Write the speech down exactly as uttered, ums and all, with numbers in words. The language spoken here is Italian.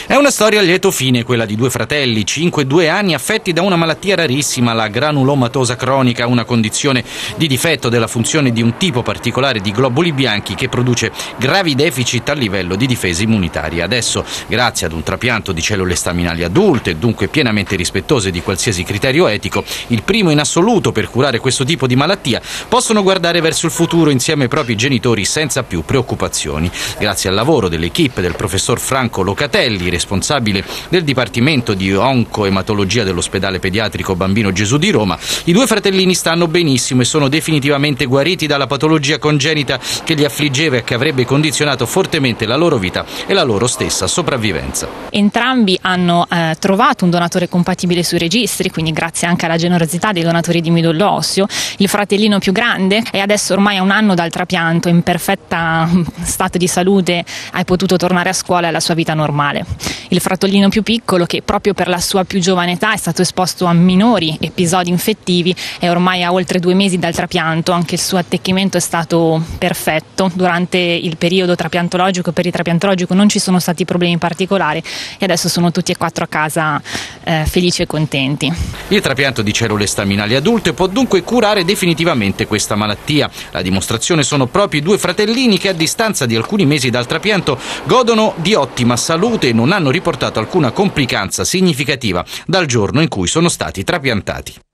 È una storia a lieto fine quella di due fratelli, cinque e due anni, affetti da una malattia rarissima, la granulomatosa cronica, una condizione di difetto della funzione di un tipo particolare di globuli bianchi che produce gravi deficit a livello di difesa immunitaria. Adesso, grazie ad un trapianto di cellule staminali adulte, dunque pienamente rispettose di qualsiasi criterio etico, il primo in assoluto per curare questo tipo di malattia, possono guardare verso il futuro insieme ai propri genitori senza più preoccupazioni. Grazie al lavoro dell'equipe del professor Franco Locatelli, responsabile del Dipartimento di Oncoematologia dell'Ospedale Pediatrico Bambino Gesù di Roma, i due fratellini stanno benissimo e sono definitivamente guariti dalla patologia congenita che li affliggeva e che avrebbe condizionato fortemente la loro vita e la loro stessa sopravvivenza. Entrambi hanno eh, trovato un donatore compatibile sui registri, quindi grazie anche alla generosità dei donatori di midollo osseo. Il fratellino più grande è adesso ormai a un anno dal trapianto, in perfetta stato di salute, ha potuto tornare a scuola e alla sua vita normale. Il fratellino più piccolo, che proprio per la sua più giovane età è stato esposto a minori episodi infettivi, è ormai a oltre due mesi dal trapianto. Anche il suo attecchimento è stato perfetto. Durante il periodo trapiantologico e peritrapiantologico non ci sono stati problemi particolari e adesso sono tutti e quattro a casa eh, felici e contenti. Il trapianto di cellule staminali adulte può dunque curare definitivamente questa malattia. La dimostrazione sono proprio i due fratellini che a distanza di alcuni mesi dal trapianto godono di ottima salute e non hanno riportato alcuna complicanza significativa dal giorno in cui sono stati trapiantati.